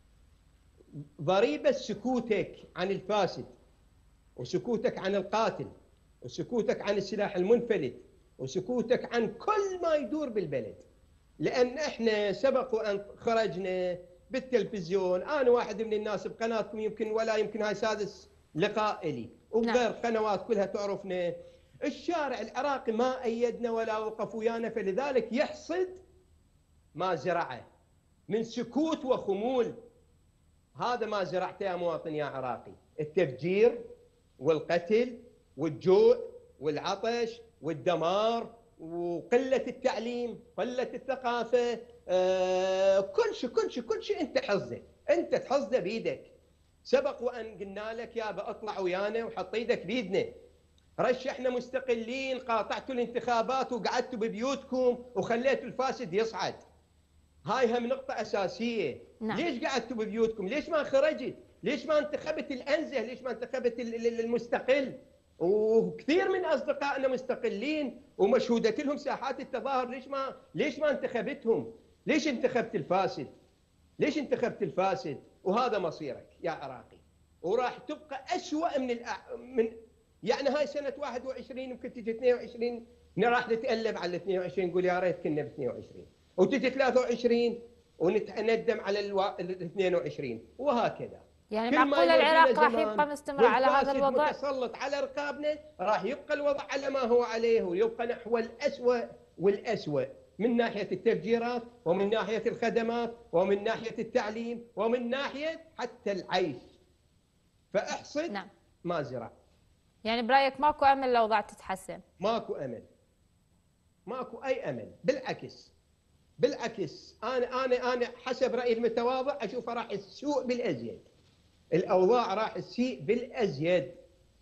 ضريبه سكوتك عن الفاسد، وسكوتك عن القاتل، وسكوتك عن السلاح المنفلت، وسكوتك عن كل ما يدور بالبلد. لان احنا سبق وان خرجنا بالتلفزيون، انا واحد من الناس بقناتكم يمكن ولا يمكن هاي سادس لقاء لي، وغير قنوات كلها تعرفنا. الشارع العراقي ما ايدنا ولا وقف ويانا، فلذلك يحصد ما زرعه من سكوت وخمول. هذا ما زرعته يا مواطن يا عراقي، التفجير والقتل والجوع والعطش والدمار وقلة التعليم، قلة الثقافة، آه كل شيء كل شيء كل شيء انت حصده، انت تحصده بيدك. سبق وان قلنا لك يابا اطلع ويانا وحط ايدك بيدنا، رشحنا مستقلين، قاطعتوا الانتخابات وقعدتوا ببيوتكم وخليتوا الفاسد يصعد. هاي هم نقطة أساسية. نعم. ليش قعدتوا ببيوتكم؟ ليش ما خرجت؟ ليش ما انتخبت الأنزه؟ ليش ما انتخبت المستقل؟ وكثير من أصدقائنا مستقلين ومشهودة لهم ساحات التظاهر، ليش ما ليش ما انتخبتهم؟ ليش انتخبت الفاسد؟ ليش انتخبت الفاسد؟ وهذا مصيرك يا عراقي، وراح تبقى أسوأ من الأع... من يعني هاي سنة واحد وعشرين يمكن تجي اثنين وعشرين راح نتألم على اثنين وعشرين، نقول يا ريت كنا ب اثنين وعشرين، وتجي ثلاثة وعشرين ونتندم على ال اثنين وعشرين، وهكذا. يعني معقول العراق راح يبقى مستمر على هذا الوضع؟ متسلط على رقابنا، راح يبقى الوضع على ما هو عليه، ويبقى نحو الأسوأ والأسوأ من ناحية التفجيرات ومن ناحية الخدمات ومن ناحية التعليم ومن ناحية حتى العيش. فاحصد نعم. ما زرع. يعني برأيك ماكو أمل الأوضاع تتحسن؟ ماكو أمل، ماكو أي أمل، بالعكس بالعكس. أنا أنا أنا حسب رأيي المتواضع أشوفها راح تسوء بالأزيد، الأوضاع راح تسيء بالأزيد.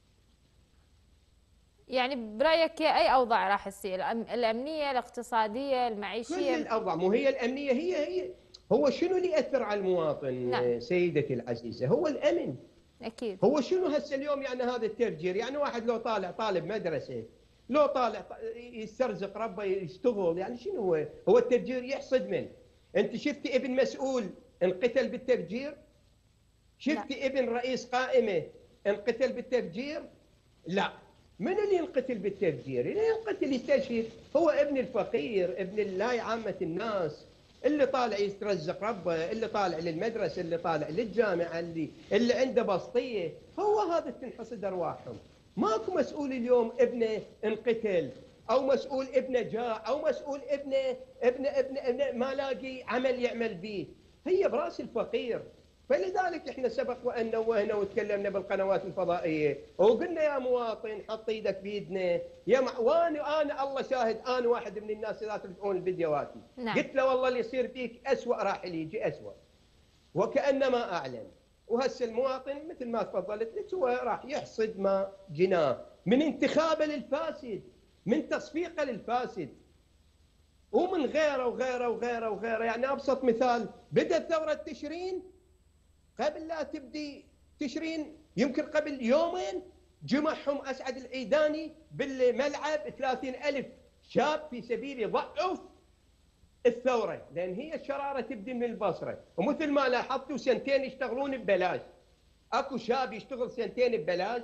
يعني برأيك أي أوضاع راح تسيء؟ الأمنية، الاقتصادية، المعيشية؟ كل الأوضاع. مو هي الأمنية هي هي هو شنو اللي يأثر على المواطن؟ نعم. سيدتي العزيزة، هو الأمن. أكيد. هو شنو هسه اليوم يعني هذا التفجير؟ يعني واحد لو طالع طالب مدرسة، لو طالع يسترزق ربه يشتغل، يعني شنو هو؟ هو التفجير يحصد من؟ أنت شفتي ابن مسؤول انقتل بالتفجير؟ شفتي لا. ابن رئيس قائمة انقتل بالتفجير؟ لا. من اللي ينقتل بالتفجير؟ اللي ينقتل يستشهد هو ابن الفقير، ابن اللاي عامة الناس، اللي طالع يترزق ربه، اللي طالع للمدرسة، اللي طالع للجامعة، اللي اللي عنده بسطية، هو هذا تنحصد أرواحهم. ماكو مسؤول اليوم ابنه انقتل، أو مسؤول ابنه جاع، أو مسؤول ابنه ابنه ابنه, ابنه ما لاقي عمل يعمل به، هي براس الفقير. فلذلك احنا سبق وان نوهنا وتكلمنا بالقنوات الفضائيه وقلنا يا مواطن حط ايدك بيدنا يا مع... وانا انا الله شاهد، انا واحد من الناس اللي تلقون الفيديوهات. نعم. قلت له والله اللي يصير فيك اسوء راح يجي اسوء. وكأنما أعلن. وهسه المواطن مثل ما تفضلت لك هو راح يحصد ما جناه من انتخابه للفاسد، من تصفيقه للفاسد، ومن غيره وغيره وغيره وغيره. يعني أبسط مثال، بدأت ثورة تشرين، قبل لا تبدي تشرين يمكن قبل يومين جمعهم أسعد العيداني بالملعب ثلاثين ألف شاب في سبيل يضعف الثورة، لأن هي الشرارة تبدي من البصرة. ومثل ما لاحظتوا سنتين يشتغلون ببلاش، اكو شاب يشتغل سنتين ببلاش.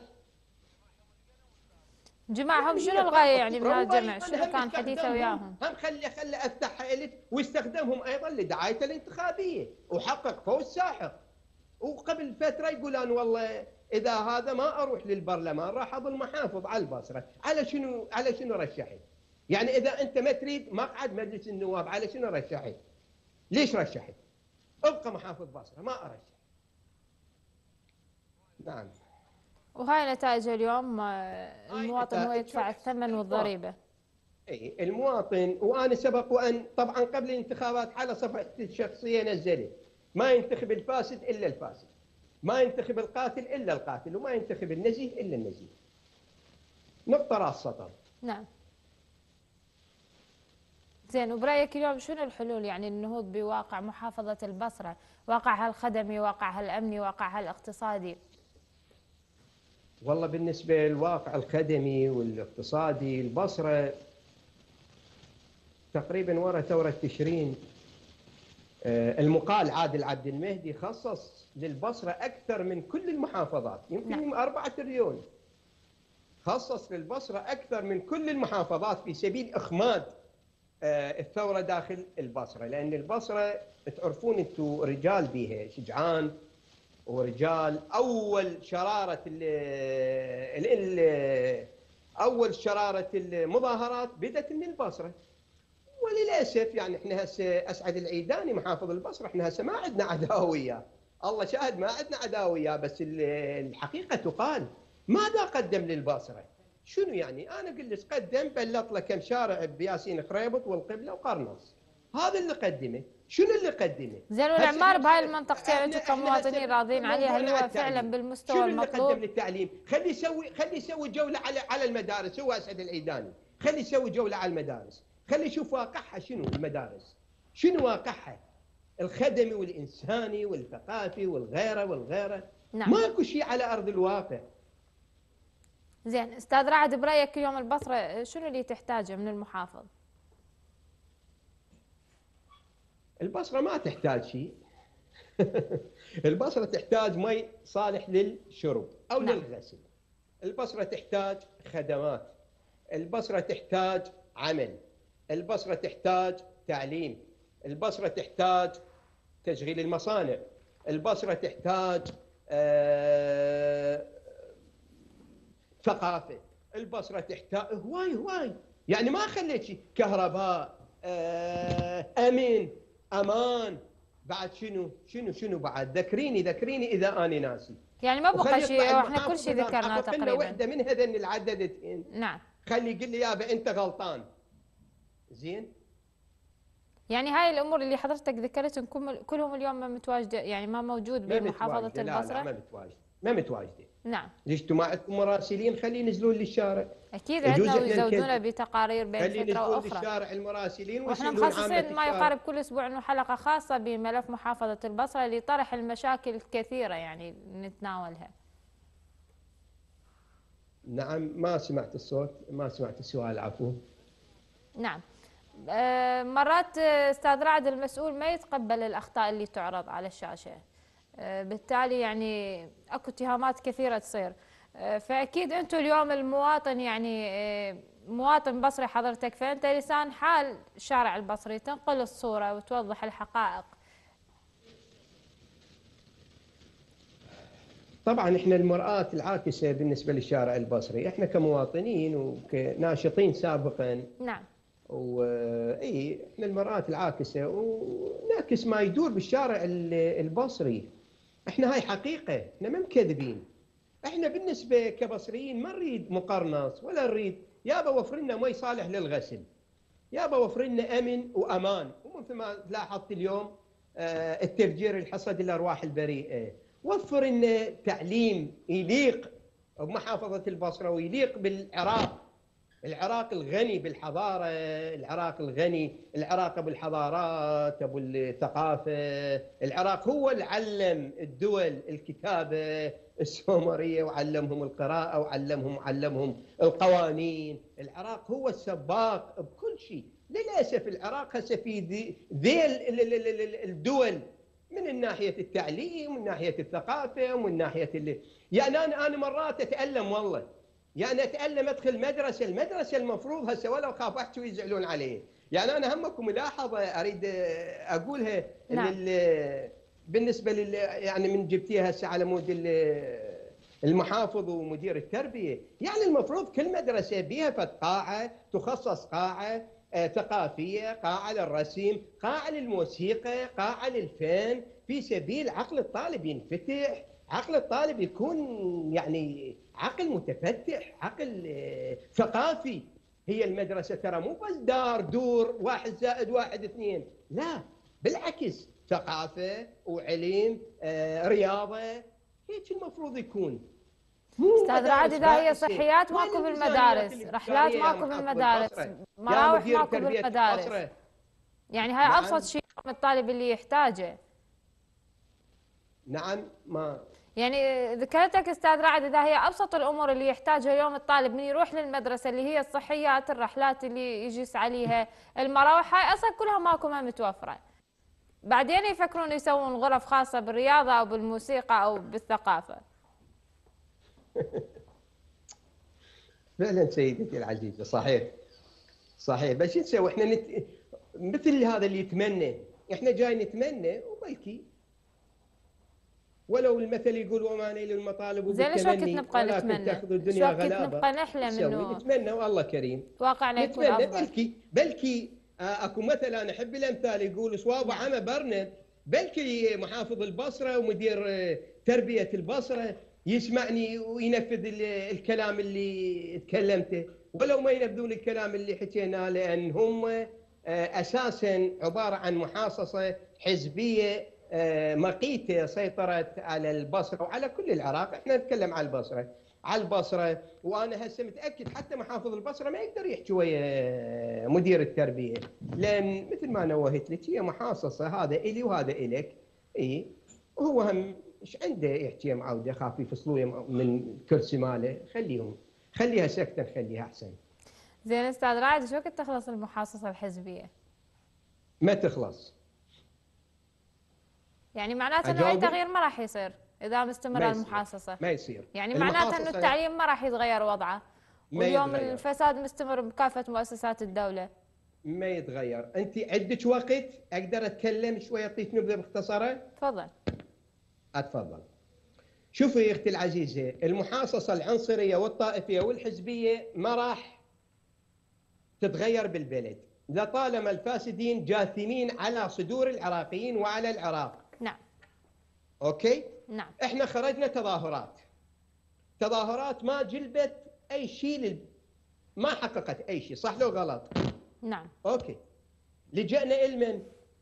جماعهم شنو الغاية يعني من هذا الجمع؟ شنو كان حديثه وياهم؟ هم خلي خلي افتحها لك، واستخدمهم ايضا لدعايته الانتخابية وحقق فوز ساحق. وقبل فترة يقولون والله اذا هذا ما اروح للبرلمان راح اظل محافظ على البصرة. على شنو على شنو رشحت؟ يعني اذا انت ما تريد مقعد مجلس النواب على شنو رشحت؟ ليش رشحت؟ ابقى محافظ بصرة، ما ارشح. نعم. وهاي نتائج اليوم، المواطن هو يدفع الثمن والضريبة. اي المواطن. وانا سبق وان طبعا قبل الانتخابات على صفحتي الشخصية نزلت ما ينتخب الفاسد الا الفاسد، ما ينتخب القاتل الا القاتل، وما ينتخب النزيه الا النزيه. نقطة راس سطر. نعم. زين، وبرايك اليوم شنو الحلول يعني النهوض بواقع محافظة البصرة، واقعها الخدمي، واقعها الامني، واقعها الاقتصادي؟ والله بالنسبة للواقع الخدمي والاقتصادي، البصرة تقريبا ورا ثورة تشرين المقال عادل عبد المهدي خصص للبصرة أكثر من كل المحافظات، يمكن نعم. أربعة تريليون خصص للبصرة أكثر من كل المحافظات في سبيل إخماد الثورة داخل البصرة. لأن البصرة تعرفون أنتم رجال بيها شجعان ورجال. أول شرارة ال ال أول شرارة المظاهرات بدأت من البصرة. وللأسف يعني احنا هسه أسعد العيداني محافظ البصرة، احنا هسه ما عندنا عداوة وياه، الله شاهد ما عندنا عداوة وياه، بس الحقيقة تقال. ماذا قدم للبصرة؟ شنو يعني؟ أنا أقول لك قدم، بلط له كم شارع بياسين خريبط والقبلة وقرنص، هذا اللي قدمه. شنو اللي قدمه؟ زين، والإعمار بهاي المنطقتين أنتم كمواطنين راضين عليها؟ هل هو فعلا بالمستوى المطلوب؟ شنو اللي قدم للتعليم؟ خلي يسوي خلي يسوي جولة على على المدارس، هو أسعد العيداني، خلي يسوي جولة على المدارس، خلي يشوف واقعها شنو المدارس، شنو واقعها الخدمي والإنساني والثقافي والغيره والغيره. نعم. ماكو شيء على أرض الواقع. زين استاذ رعد، برايك اليوم البصره شنو اللي تحتاجه من المحافظ؟ البصره ما تحتاج شيء. البصره تحتاج مي صالح للشرب او نعم. للغسل. البصره تحتاج خدمات، البصره تحتاج عمل، البصره تحتاج تعليم، البصره تحتاج تشغيل المصانع، البصره تحتاج آه ثقافة، البصرة تحتاج هواي هواي. يعني ما خليت شيء، كهرباء، آه، أمن، أمان، بعد شنو شنو شنو بعد؟ ذكريني ذكريني إذا أنا ناسي. يعني ما بقى شيء، وإحنا كل شيء ذكرناه تقريبا. وحدة من هذين العددتين. نعم. خلي يقول لي يابا أنت غلطان. زين؟ يعني هاي الأمور اللي حضرتك ذكرتهم كلهم اليوم ما متواجدة، يعني ما موجود بمحافظة البصرة؟ لا لا ما متواجدة، ما متواجدة. نعم. ليش انتم ما عندكم مراسلين؟ خليه ينزلون للشارع. اكيد عندنا، ويزودونا بتقارير بين فتره واخرى. خليه للشارع المراسلين، واحنا مخصصين ما يقارب كل اسبوع انه حلقه خاصه بملف محافظه البصره لطرح المشاكل الكثيره يعني نتناولها. نعم. ما سمعت الصوت، ما سمعت السؤال، عفوا. نعم. آه مرات استاذ رعد المسؤول ما يتقبل الاخطاء اللي تعرض على الشاشه، بالتالي يعني اكو اتهامات كثيره تصير، فاكيد انتم اليوم المواطن يعني مواطن بصري حضرتك، فانت لسان حال الشارع البصري، تنقل الصوره وتوضح الحقائق. طبعا احنا المرآة العاكسه بالنسبه للشارع البصري، احنا كمواطنين وكناشطين سابقا. نعم. واي احنا المرآة العاكسه ونعكس ما يدور بالشارع البصري. احنا هاي حقيقة، احنا ما مكذبين. احنا بالنسبة كبصريين ما نريد مقرنص ولا نريد، يابا وفر لنا مي صالح للغسل، يابا وفر لنا امن وامان. ومثل ما لاحظت اليوم التفجير الحصد الارواح البريئه، وفر لنا تعليم يليق بمحافظه البصره ويليق بالعراق. العراق الغني بالحضاره، العراق الغني، العراق ابو الحضارات، ابو الثقافه، العراق هو اللي علم الدول الكتابه السومريه وعلمهم القراءه وعلمهم علمهم القوانين، العراق هو السباق بكل شيء. للاسف العراق هسه في ذيل الدول من ناحيه التعليم ومن ناحيه الثقافه ومن ناحيه اللي يعني انا انا مرات اتالم والله، يعني اتالم ادخل مدرسه، المدرسه المفروض هسه ولو خاف احكي ويزعلون علي، يعني انا همكم ملاحظه اريد اقولها. نعم. بالنسبه لل يعني من جبتيها هسه على مود المحافظ ومدير التربيه، يعني المفروض كل مدرسه بيها فد قاعه تخصص، قاعه ثقافيه، قاعه للرسم، قاعه للموسيقى، قاعه للفن، في سبيل عقل الطالب ينفتح، عقل الطالب يكون يعني عقل متفتح، عقل ثقافي. هي المدرسة ترى مو بس دار دور واحد زائد واحد اثنين، لا بالعكس، ثقافة وعلم، آه، رياضة، هيك المفروض يكون. استاذ رعد، اذا هي صحيات ماكو بالمدارس، رحلات ماكو بالمدارس، مراوح ماكو بالمدارس، يعني هاي نعم. ابسط شيء الطالب اللي يحتاجه. نعم. ما يعني ذكرتك استاذ رعد، اذا هي ابسط الامور اللي يحتاجها اليوم الطالب من يروح للمدرسه، اللي هي الصحيات، الرحلات اللي يجلس عليها، المراوح، هاي اصلا كلها ماكو ما متوفره. بعدين يفكرون يسوون غرف خاصه بالرياضه او بالموسيقى او بالثقافه. فعلا سيدتي العزيزه، صحيح صحيح، بس شو نسوي احنا نت... مثل هذا اللي يتمنى، احنا جاي نتمنى وبلكي ولو المثل يقول وما نيل المطالب بالتمني، زين شو وقت نبقى نتمنى؟ تاخذوا الدنيا غلابه، شو وقت نبقى نحلم انه نتمنى والله كريم واقعنا يكون افضل. بلكي بلكي اكو مثل انا احب الامثال يقول صواب عمى برند، بلكي محافظ البصره ومدير تربيه البصره يسمعني وينفذ الكلام اللي تكلمته، ولو ما ينفذون الكلام اللي حكيناه، لان هم اساسا عباره عن محاصصه حزبيه مقيته سيطرت على البصره وعلى كل العراق. احنا نتكلم على البصره، على البصره، وانا هسه متاكد حتى محافظ البصره ما يقدر يحكي ويا مدير التربيه، لان مثل ما نوهت لك هي محاصصه، هذا الي وهذا الك، اي وهو هم ايش عنده يحكي معوده، خاف يفصلوه من الكرسي ماله، خليهم خليها سكته، نخليها احسن. زين استاذ رائد، شو وقت تخلص المحاصصه الحزبيه؟ ما تخلص. يعني معناته انه اي تغيير ما راح يصير اذا مستمره المحاصصه. ما يصير. يعني معناته انه التعليم ما راح يتغير وضعه. واليوم يتغير. الفساد مستمر بكافه مؤسسات الدوله. ما يتغير. انت عندك وقت اقدر اتكلم شوي، اعطيك نبذه مختصره؟ تفضل. اتفضل. شوفي يا اختي العزيزه، المحاصصه العنصريه والطائفيه والحزبيه ما راح تتغير بالبلد، لطالما الفاسدين جاثمين على صدور العراقيين وعلى العراق. نعم. اوكي؟ نعم. احنا خرجنا تظاهرات. تظاهرات ما جلبت اي شيء لل... ما حققت اي شيء، صح لو غلط؟ نعم. اوكي. لجأنا لمن؟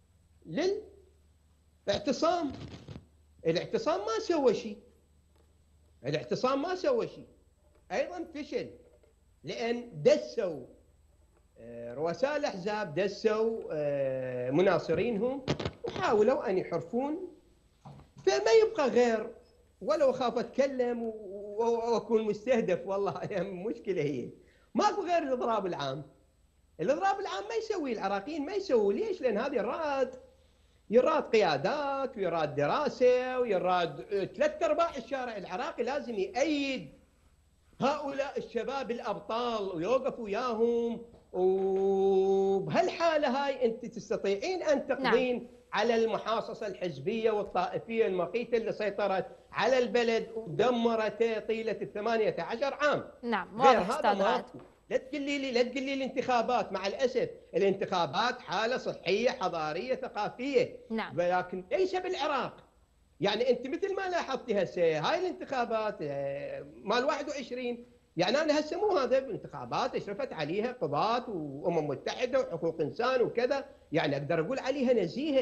للاعتصام. الاعتصام ما سوى شيء. الاعتصام ما سوى شيء. ايضا فشل، لان دسوا رؤساء الاحزاب، دسوا مناصرينهم وحاولوا ان يحرفون، فما يبقى غير، ولو اخاف اتكلم واكون مستهدف، والله مشكله هي ماكو غير الاضراب العام. الاضراب العام ما يسوي العراقيين، ما يسوي. ليش؟ لان هذه الراد يراد قيادات ويراد دراسه ويراد ثلاث ارباع الشارع العراقي لازم يأيد هؤلاء الشباب الابطال ويوقف وياهم. وبهالحاله هاي انت تستطيعين ان تقضين نعم. على المحاصصه الحزبيه والطائفيه المقيته اللي سيطرت على البلد ودمرته طيله الثمانية عشر عام. نعم، واضح استاذ رائد. لا تقولي لي لا تقولي لي الانتخابات، مع الاسف الانتخابات حاله صحيه حضاريه ثقافيه. نعم. ولكن ليس بالعراق. يعني انت مثل ما لاحظتي هسه هاي الانتخابات مال واحد وعشرين، يعني انا هسه مو هذا انتخابات اشرفت عليها قضاة وامم متحده وحقوق انسان وكذا، يعني اقدر اقول عليها نزيهه،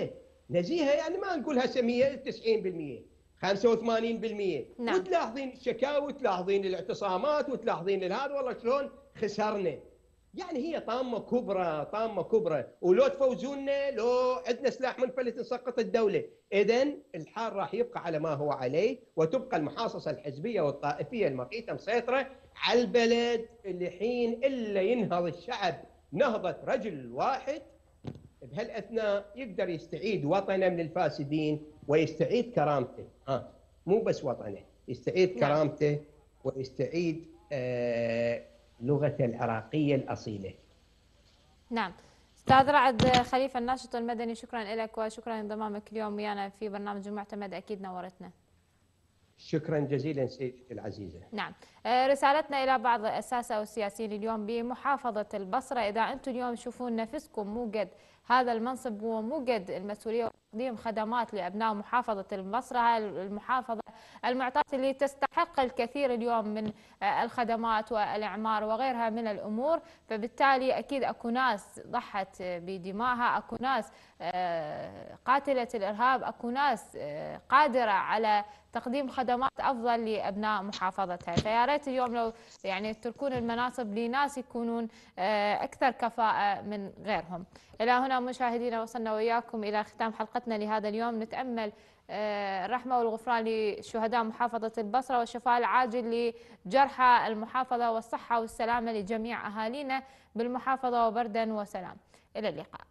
نزيهه يعني ما نقول هسه مئة وتسعين بالمئة خمسة وثمانين بالمئة. نعم. وتلاحظين الشكاوى وتلاحظين الاعتصامات وتلاحظين هذا والله شلون خسرنا. يعني هي طامه كبرى طامه كبرى، ولو تفوزونا لو عندنا سلاح منفلت نسقط الدوله. اذا الحال راح يبقى على ما هو عليه، وتبقى المحاصصه الحزبيه والطائفيه المقيته مسيطره على البلد لحين الا ينهض الشعب نهضه رجل واحد بهالاثناء يقدر يستعيد وطنه من الفاسدين ويستعيد كرامته. ها مو بس وطنه، يستعيد كرامته ويستعيد آه لغته العراقيه الاصيله. نعم. استاذ رعد خليفه الناشط المدني، شكرا لك وشكرا لانضمامك اليوم ويانا في برنامج المعتمد، اكيد نورتنا. شكرا جزيلا سيدتي العزيزه. نعم. رسالتنا الى بعض الساسه والسياسيين اليوم بمحافظه البصره، اذا انتم اليوم تشوفون نفسكم مو قد هذا المنصب ومو قد المسؤوليه وتقديم خدمات لابناء محافظه البصره، هاي المحافظه المعطاه اللي تستحق الكثير اليوم من الخدمات والاعمار وغيرها من الامور، فبالتالي اكيد اكو ناس ضحت بدمائها، اكو ناس قاتله الارهاب، اكو ناس قادره على تقديم خدمات افضل لابناء محافظتها، فيا ريت اليوم لو يعني تتركون المناصب لناس يكونون اكثر كفاءه من غيرهم. الى هنا مشاهدينا وصلنا وياكم الى ختام حلقتنا لهذا اليوم، نتامل الرحمه والغفران لشهداء محافظه البصره والشفاء العاجل لجرحى المحافظه والصحه والسلامه لجميع اهالينا بالمحافظه، وبردا وسلام. الى اللقاء.